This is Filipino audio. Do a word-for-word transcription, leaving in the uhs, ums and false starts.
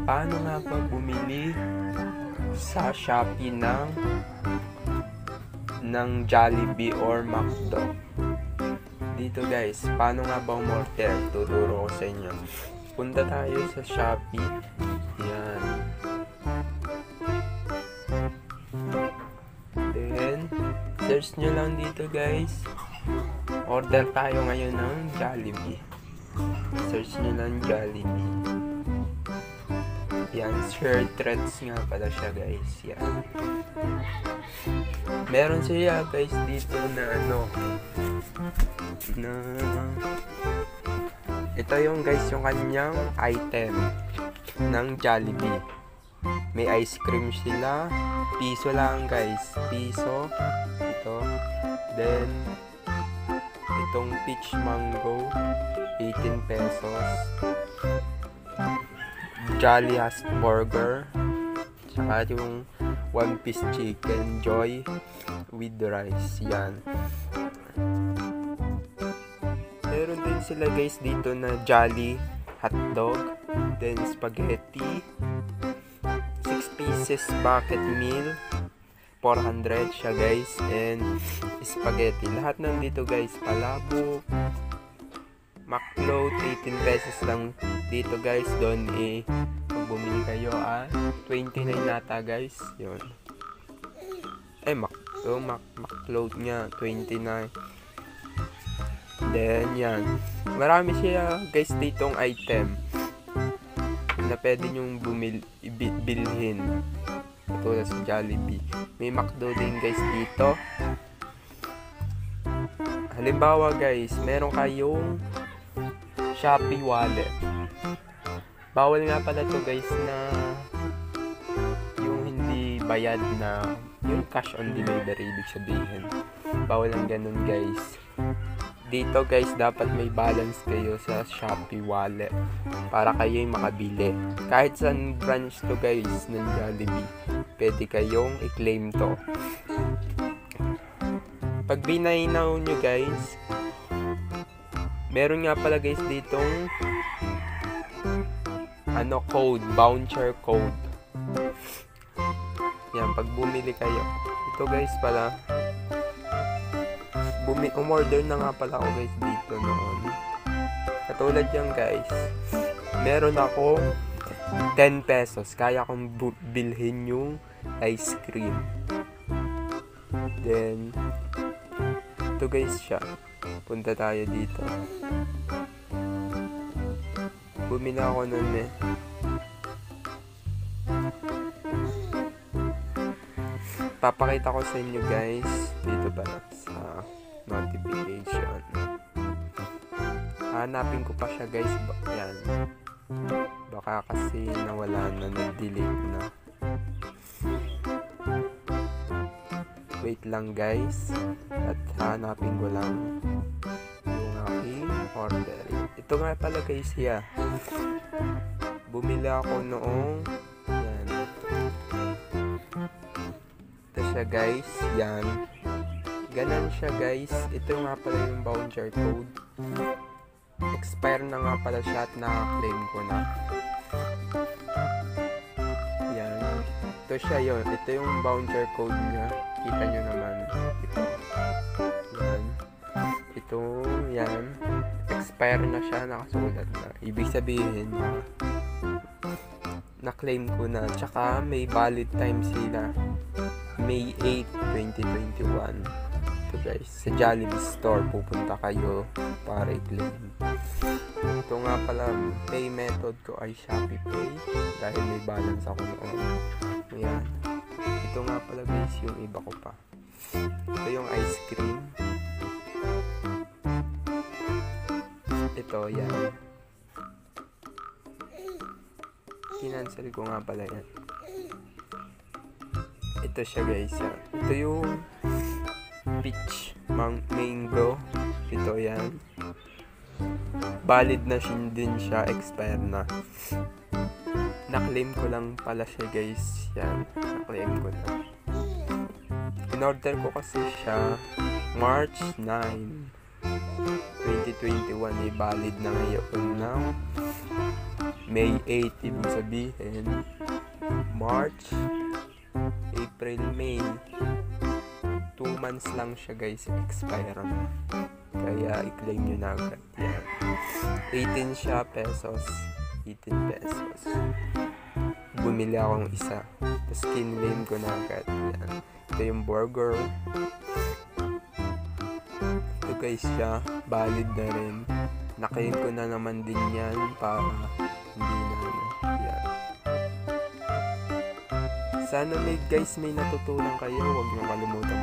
paano nga ba bumili sa Shopee ng ng Jollibee or McDo? Dito guys, paano nga ba umorder? Tuturo ko sa inyo. Punta tayo sa Shopee. Yan. Then, search nyo lang dito guys. Order tayo ngayon ng Jollibee. Search nyo lang Jollibee. Yan, shirt threads nga pala siya guys. Yan. Meron siya guys dito na ano na ito yung guys yung kanyang item ng Jollibee. May ice cream sila. Piso lang guys. Piso. Ito. Then itong peach mango eighteen pesos. Jolly has burger. Tsaka yung one piece chicken joy with rice. Yan. Meron din sila guys dito na Jolly hotdog. Then spaghetti. six pieces bucket meal. four hundred siya guys. And spaghetti. Lahat nandito guys. Palabok. McFloat. eighteen pesos lang dito guys. Doon eh. Pag bumili kayo ah. twenty-nine nata guys. Yun. Eh Mac. So, Mac. McFloat niya. twenty-nine. Then yan. Marami siya guys ditong item na pwede nyong bumil, bilhin. Ito sa Jollibee. May McDo din guys dito. Halimbawa guys, meron kayong Shopee wallet. Bawal nga pala to guys na yung hindi bayad na yung cash on delivery, ibig sabihin. Bawal ang ganun guys. Dito guys, dapat may balance kayo sa Shopee wallet para kayo yung makabili. Kahit saan branch to guys ng Jollibee, pwede kayong i-claim to. Pag binaynaw nyo guys, meron nga pala guys ditong ano code, voucher code. Yan, pag bumili kayo. Ito guys pala, bumi umorder na nga pala ako guys dito noon. Katulad yan guys, meron ako ten pesos, kaya kong bilhin yung ice cream. Then ito guys siya, punta tayo dito. Bumili ako nun eh. Papakita ko sa inyo guys dito pala sa notification. Hanapin ko pa siya guys. Yan. Baka kasi nawala na, nag-delete na. Wait lang guys. At hanapin ko lang yung aking order. Ito nga pala guys ya. Bumili ako noong yan. Ito siya guys. Yan. Ganon siya guys. Ito nga pala yung voucher code. Expire na nga pala siya at naka-claim ko na. Yan. Ito siya yun. Ito yung voucher code niya. Kita nyo naman. Ito. Yan. Ito. Yan. Expire na siya. Nakasulat na. Ibig sabihin na na-claim ko na. Tsaka may valid time sila. May eighth, twenty twenty-one. Ito guys, sa Jollibee store pupunta kayo para i-claim. Ito nga pala, pay method ko ay Shopee Pay dahil may balance ako noon. Ayan. Ito nga pala guys, yung iba ko pa. Ito yung ice cream. Ito, yan. Kinancel ko nga pala yan. Ito siya guys, yan. Ito yung peach mango. Ito yan. Valid na din siya, expire na. Na-claim ko lang pala siya guys. Yan, na-claim ko na. In-order ko kasi siya March ninth, twenty twenty-one. Eh, valid na ngayon ng May eight, ibig sabihin March, April, May, two months lang siya guys, expire na. Kaya i-claim nyo na agad yan. eighteen siya pesos, eighteen pesos. Bumili akong isa, tapos kinlaim ko na agad yan. Ito yung burger. Ito guys siya, valid na rin. Nakain ko na naman din yan para hindi na ano, yan. Sana may guys may natutunan kayo. Huwag niyo kalimutan